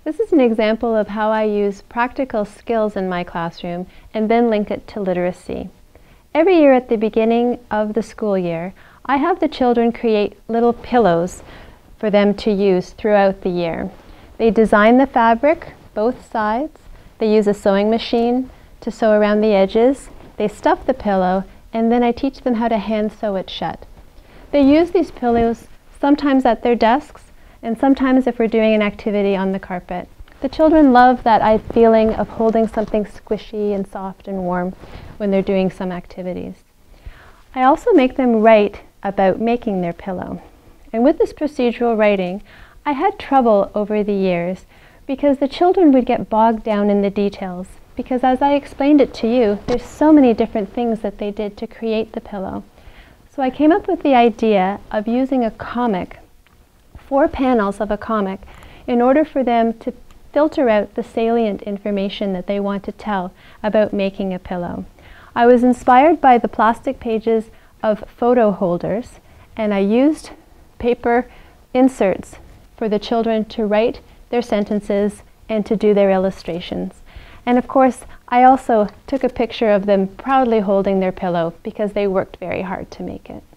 This is an example of how I use practical skills in my classroom and then link it to literacy. Every year at the beginning of the school year, I have the children create little pillows for them to use throughout the year. They design the fabric, both sides. They use a sewing machine to sew around the edges. They stuff the pillow, and then I teach them how to hand sew it shut. They use these pillows sometimes at their desks, and sometimes if we're doing an activity on the carpet. The children love that feeling of holding something squishy and soft and warm when they're doing some activities. I also make them write about making their pillow. And with this procedural writing, I had trouble over the years because the children would get bogged down in the details. Because as I explained it to you, there's so many different things that they did to create the pillow. So I came up with the idea of using a comic, 4 panels of a comic, in order for them to filter out the salient information that they want to tell about making a pillow. I was inspired by the plastic pages of photo holders, and I used paper inserts for the children to write their sentences and to do their illustrations. And of course, I also took a picture of them proudly holding their pillow because they worked very hard to make it.